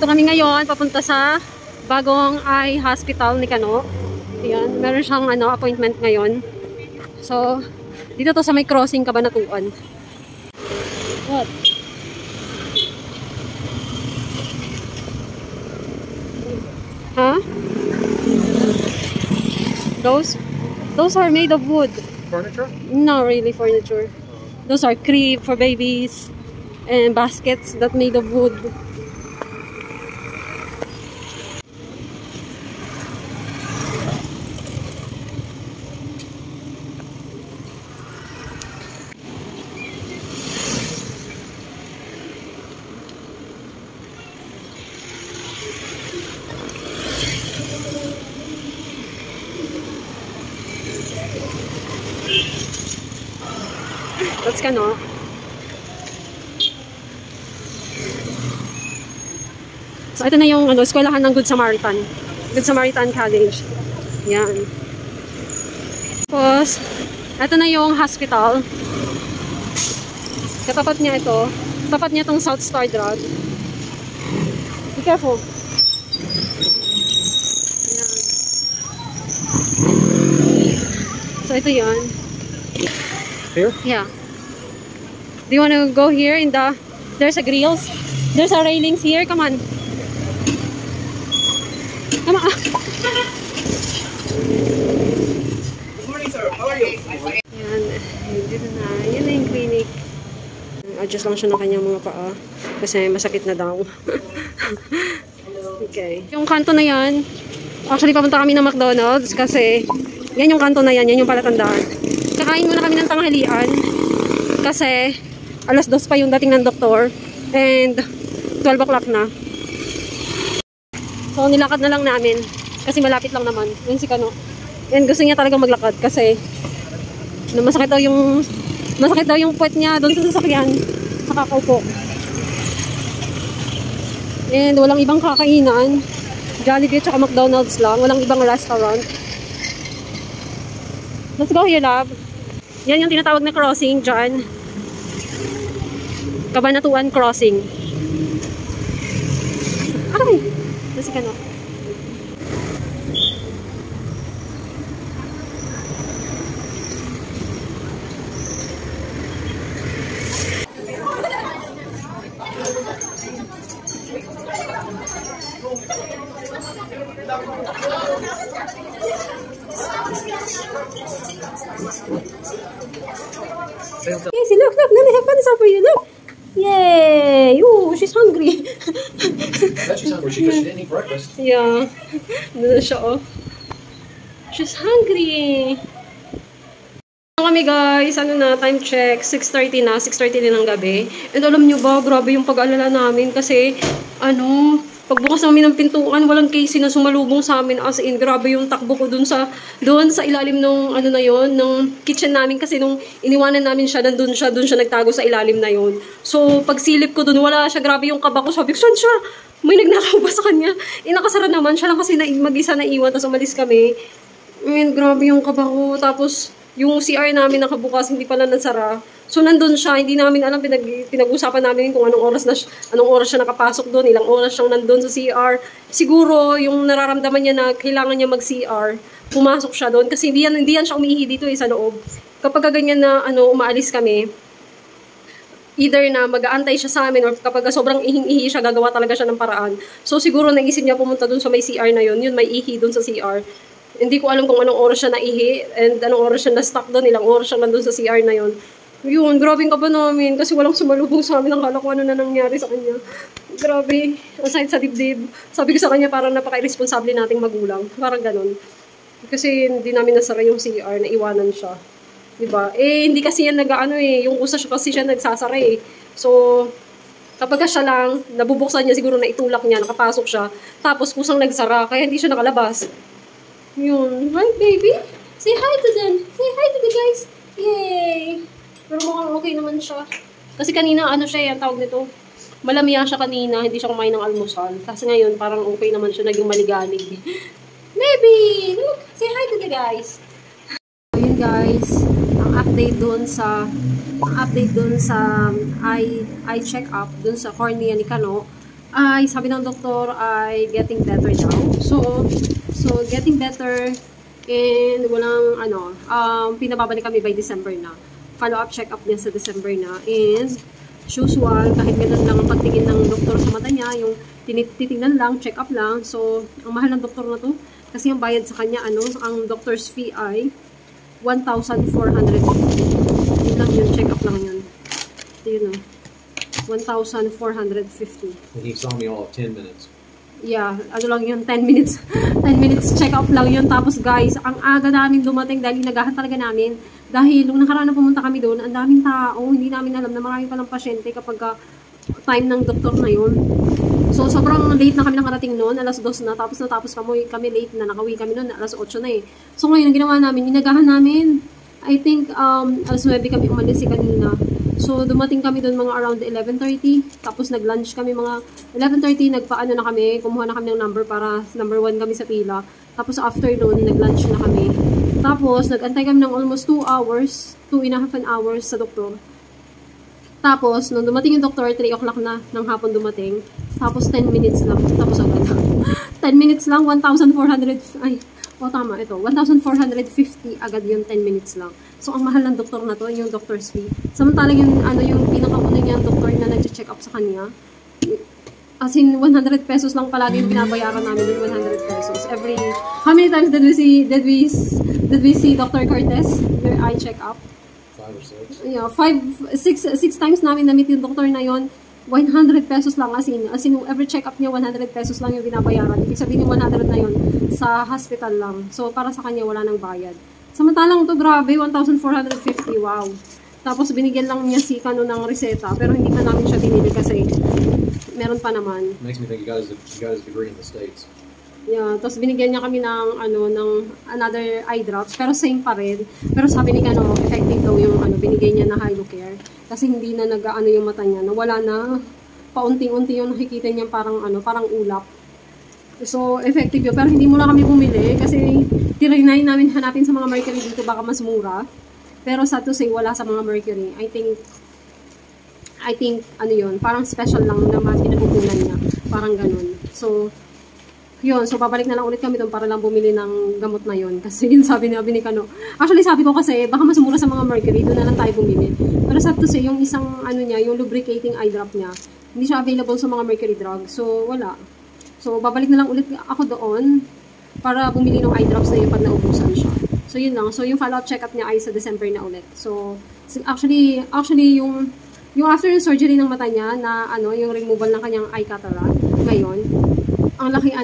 Nandito kami ngayon, papunta sa bagong eye hospital ni Kano. Ayan, meron siyang appointment ngayon. So, dito to sa may crossing Cabanatuan. What? Huh? Those are made of wood. Furniture? Not really furniture. Those are crib for babies and baskets that made of wood. That's Kano. So, ito na yung eskwelahan ng Good Samaritan. Good Samaritan College. Yan. Tapos, ito na yung hospital. Katapat niya ito. Tapat niya itong South Star Drug. Be careful. Yan. So, ito yan. Here? Yeah. Do you want to go here in the... There's a grills. There's a railings here. Come on. Come on. Good morning, sir. How are you? Yan. Dito na. Yan na yung clinic. Adjust lang siya ng kanyang mga paa. Kasi masakit na daw. Okay. Yung kanto na yan. Actually, papunta kami ng McDonald's kasi yan yung kanto na yan. Yan yung palatandaan. Kakain muna kami ng tanghalian. Kasi alas 2 pa yung dating ng doktor. And 12 o'clock na. So, nilakad na lang namin. Kasi malapit lang naman. Yun si Kano. And gusto niya talagang maglakad. Kasi masakit daw yung puwet niya doon sa sasakyan. Sa kakaupo. And walang ibang kakainan. Jollibee at McDonald's lang. Walang ibang restaurant. Let's go here, love. Yan yung tinatawag na crossing dyan. Cabanatuan Crossing. Ay! Nasi ka na. Casey, look, Nana, have fun for you, look. Yay! Ooh, she's hungry. That she's hungry because she didn't eat breakfast. Yeah. Doon siya, oh. She's hungry. Kami guys, time check, 6:30 na, 6:30 na ng gabi. And alam nyo ba, grabe yung pag-alala namin kasi, pagbukas namin ng pintuan, walang Casey na sumalubong sa amin. As in, grabe yung takbo ko doon sa ilalim ng ng kitchen namin kasi nung iniwanan namin siya, doon siya nagtago sa ilalim na yon. So, pagsilip ko doon, wala siya, grabe yung kaba ko. Sabi ko, saan siya? May nagnakaw ba sa kanya? Nakasara naman siya lang kasi mag-isa na iwan, tapos umalis kami. And grabe yung kaba ko. Tapos, yung CR namin nakabukas, hindi pala nasara. So, nandun siya. Hindi namin alam, pinag-usapan namin kung anong oras siya nakapasok doon, ilang oras siyang nandun sa CR. Siguro, yung nararamdaman niya na kailangan niya mag-CR, pumasok siya doon. Kasi hindi yan siya umiihi dito sa loob. Kapag ganyan na umaalis kami, either na mag-aantay siya sa amin or kapag sobrang ihing-ihi siya, gagawa talaga siya ng paraan. So, siguro naisip niya pumunta doon sa may CR na yun may ihi doon sa CR. Hindi ko alam kung anong oras siya naihi and anong oras siya na-stuck doon, ilang oras siya nandun sa CR na yun. Yun, grabing kaba namin kasi walang sumalubong sa amin. Ang kala ko ano na nangyari sa kanya. Grabe, aside sa dibdib. Sabi ko sa kanya parang napaka-irresponsable nating magulang. Parang ganun. Kasi hindi namin nasara yung CR, naiwanan siya. Diba? Hindi kasi yan yung kusa siya kasi siya nagsasara eh. So, kapag siya lang, nabubuksan niya, siguro na itulak niya, nakapasok siya. Tapos kusang nagsara, kaya hindi siya nakalabas. Yun. Right, baby? Say hi to them. Say hi to the guys. Yay! Pero mukhang okay naman siya. Kasi kanina, siya, ang tawag nito. Malamiya siya kanina, hindi siya kumain ng almusal. Kasi ngayon, parang okay naman siya, naging maliganig. Baby! Look! Say hi to the guys. Ayun guys, ang update dun sa eye check-up dun sa cornea ni Kano. ay sabi ng doktor ay getting better daw. So getting better and walang pinababalik kami by December na. Follow-up check-up niya sa December na. And as usual, kahit ganun lang ang pagtingin ng doktor sa mata niya, yung titignan lang, check-up lang. So, ang mahal ng doktor na to, kasi ang bayad sa kanya, ang doctor's fee ay 1,450. Yun lang yun, check-up lang yun. Ito yun 1,450. And he saw me all of 10 minutes. Yeah, ano lang yun, 10 minutes. 10 minutes check-up lang yun. Tapos guys, ang aga namin dumating dahil inagahan talaga namin. Dahil nung nakaraan na pumunta kami doon, ang daming tao. Hindi namin alam na marami palang pasyente kapag time ng doktor na yun. So, sobrang late na kami nakarating noon. Alas 2 na. Tapos kami late na. Nakauwi kami noon. Alas 8 na eh. So, ngayon, ang ginawa namin, inagahan namin. I think, alas 9 kami umalis kanina. So, dumating kami doon mga around 11:30. Tapos, nag-lunch kami mga 11:30. Nagpaano na kami. Kumuha na kami ng number para number 1 kami sa pila. Tapos, after doon, nag-lunch na kami. Tapos, nag-antay kami ng almost 2 hours. 2.5 hours sa doktor. Tapos, nung dumating yung doktor, 3 o'clock na ng hapon dumating. Tapos, 10 minutes lang. Tapos, agad. 10 minutes lang, 1,400. Ay, tama, ito. 1,450 agad yung 10 minutes lang. So, ang mahal ng doktor na to, yung doctor's fee. Samantalang yung pinakauna niya ang doktor na nag-check up sa kanya. As in, 100 pesos lang palagi yung binabayaran namin yung 100 pesos. Every, how many times did we see Dr. Cortez? Your eye check up? 5 or 6. Yeah, 6 times namin na-meet yung doktor na yon. 100 pesos lang as in every check-up niya 100 pesos lang yung binabayaran. Ibig sabihin yung 100 na yon sa hospital lang. So para sa kanya wala nang bayad. Samantalang to grabe 1,450, wow. Tapos binigyan lang niya si Kano ng reseta pero hindi pa namin siya binili kasi meron pa naman. Makes me think he got his degree in the States. Yeah, tapos binigyan niya kami ng ng another eye drops pero same pa rin. Pero sabi ni Kano, effective daw yung binigay niya na Hylucare kasi hindi na nag-aano yung mata niya. Nawala na paunti-unti yung nakikita niya parang parang ulap. So effective yun pero hindi muna kami bumili kasi tinry namin hanapin sa mga Mercury dito baka mas mura. Pero sad to say wala sa mga Mercury. I think yun, parang special lang naman pinagukunan niya. Parang ganun. So yun, so babalik na lang ulit kami doon para lang bumili ng gamot na yun. Kasi yun sabi ni Kano. Actually sabi ko kasi baka mas mura sa mga Mercury, doon na lang tayo bumili. Pero sad to say, yung isang niya, yung lubricating eye drop niya, hindi siya available sa mga Mercury drug. So wala. So babalik na lang ulit ako doon para bumili ng eye drops na yun pag naubusan siya. So yun lang. So yung follow-up check-up niya ay sa December na ulit. So actually yung after yung surgery ng mata niya na yung removal ng kanyang eye cataract ngayon, ang laki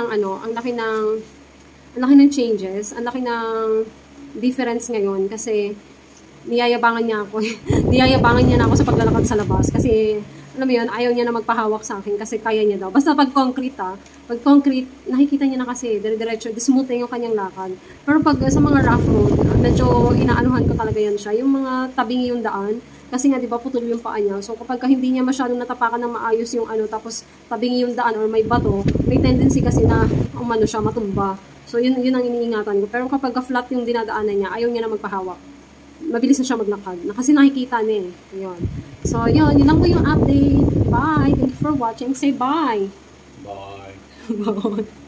ng changes, ang laki ng difference ngayon kasi niyayabangan niya ako. Niyayabangan niya na ako sa paglalakad sa labas kasi alam mo yun, ayaw niya na magpahawak sa akin kasi kaya niya daw. Basta pag concrete nakikita niya na kasi dire-diretso, smooth na yung kanyang lakad. Pero pag sa mga rough road, medyo inaanuhan ko talaga yan siya. Yung mga tabingi yung daan, kasi nga, di ba, putol yung paa niya. So, kapag hindi niya masyadong natapakan ng maayos yung tapos tabingi yung daan or may bato, may tendency kasi na, siya, matumba. So, yun ang iniingatan ko. Pero kapag flat yung dinadaanan niya, ayaw niya na magpahawak. Mabilis na siya maglakad. Kasi nakikita niya eh. Yun. So, yun lang po yung update. Bye! Thank you for watching. Say bye! Bye! Bye!